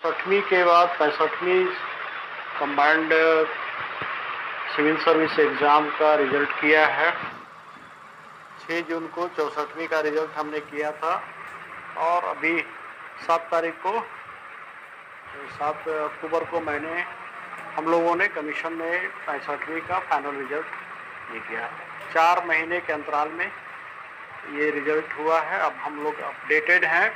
छठवीं के बाद 65वीं कंबाइंड सिविल सर्विस एग्ज़ाम का रिज़ल्ट किया है। 6 जून को 64वीं का रिज़ल्ट हमने किया था और अभी 7 तारीख को 7 अक्टूबर को हम लोगों ने कमीशन में 65वीं का फाइनल रिज़ल्ट ये किया। 4 महीने के अंतराल में ये रिज़ल्ट हुआ है। अब हम लोग अपडेटेड हैं,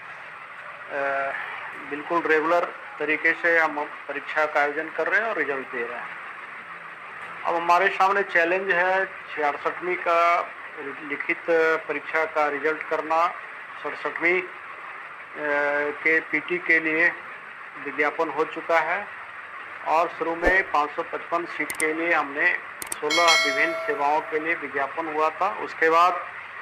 बिल्कुल रेगुलर तरीके से हम परीक्षा का आयोजन कर रहे हैं और रिजल्ट दे रहे हैं। अब हमारे सामने चैलेंज है 66वीं का लिखित परीक्षा का रिजल्ट करना। 67वीं के पीटी के लिए विज्ञापन हो चुका है और शुरू में 555 सीट के लिए हमने 16 विभिन्न सेवाओं के लिए विज्ञापन हुआ था। उसके बाद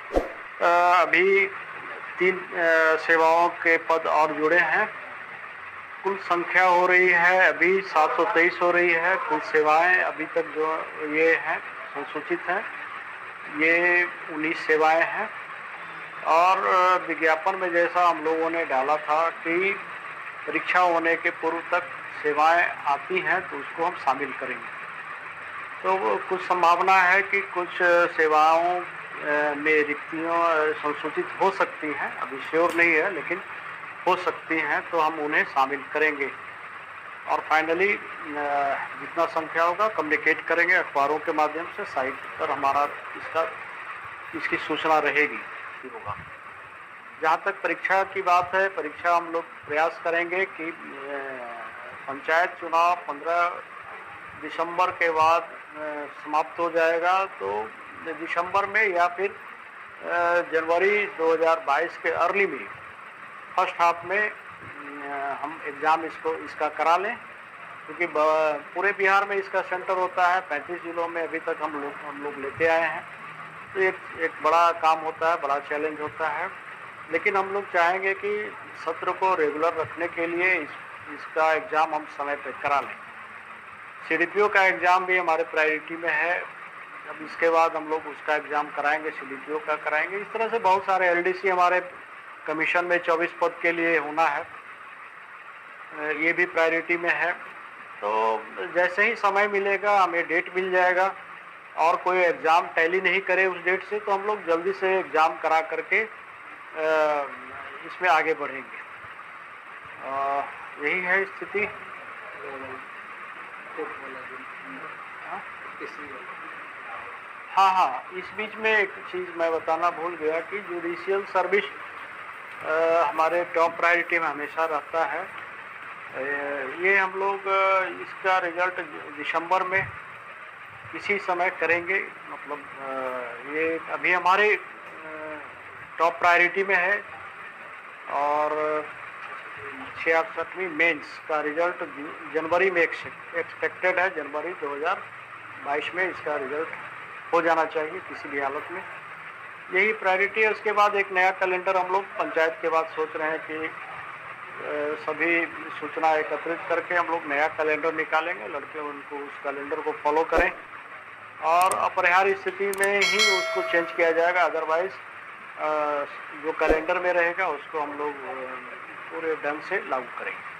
अभी 3 सेवाओं के पद और जुड़े हैं। कुल संख्या हो रही है अभी 723 हो रही है। कुल सेवाएं अभी तक जो ये हैं संसूचित हैं ये 19 सेवाएं हैं। और विज्ञापन में जैसा हम लोगों ने डाला था कि परीक्षा होने के पूर्व तक सेवाएं आती हैं तो उसको हम शामिल करेंगे। तो कुछ संभावना है कि कुछ सेवाओं में रिक्तियाँ संसूचित हो सकती हैं, अभी श्योर नहीं है लेकिन हो सकती हैं, तो हम उन्हें शामिल करेंगे और फाइनली जितना संख्या होगा कम्युनिकेट करेंगे अखबारों के माध्यम से। साइट पर हमारा इसकी सूचना रहेगी कि होगा। जहाँ तक परीक्षा की बात है, परीक्षा हम लोग प्रयास करेंगे कि पंचायत चुनाव 15 दिसंबर के बाद समाप्त हो जाएगा, तो दिसंबर में या फिर जनवरी 2022 के अर्ली में फर्स्ट हाफ में हम एग्ज़ाम इसका करा लें, क्योंकि पूरे बिहार में इसका सेंटर होता है। 35 जिलों में अभी तक हम लोग लेते आए हैं, तो एक बड़ा काम होता है, बड़ा चैलेंज होता है। लेकिन हम लोग चाहेंगे कि सत्र को रेगुलर रखने के लिए इसका एग्ज़ाम हम समय पर करा लें। CDPO का एग्ज़ाम भी हमारे प्रायोरिटी में है। अब इसके बाद हम लोग उसका एग्ज़ाम कराएंगे, CDPO का कराएंगे। इस तरह से बहुत सारे LDC हमारे कमीशन में 24 पद के लिए होना है, ये भी प्रायोरिटी में है। तो जैसे ही समय मिलेगा, हमें डेट मिल जाएगा और कोई एग्ज़ाम टैली नहीं करे उस डेट से, तो हम लोग जल्दी से एग्ज़ाम करा करके इसमें आगे बढ़ेंगे। यही है स्थिति। हाँ, इस बीच में एक चीज़ मैं बताना भूल गया कि जुडिशियल सर्विस हमारे टॉप प्रायोरिटी में हमेशा रहता है। ये हम लोग इसका रिज़ल्ट दिसंबर में इसी समय करेंगे। मतलब ये अभी हमारे टॉप प्रायोरिटी में है और 66वीं मेंस का रिज़ल्ट जनवरी में एक्सपेक्टेड है। जनवरी 2022 में इसका रिज़ल्ट हो जाना चाहिए किसी भी हालत में। यही प्रायोरिटी है। उसके बाद एक नया कैलेंडर हम लोग पंचायत के बाद सोच रहे हैं कि सभी सूचना एकत्रित करके हम लोग नया कैलेंडर निकालेंगे। लड़के उनको उस कैलेंडर को फॉलो करें और अपरिहार्य स्थिति में ही उसको चेंज किया जाएगा। अदरवाइज़ जो कैलेंडर में रहेगा उसको हम लोग पूरे ढंग से लागू करेंगे।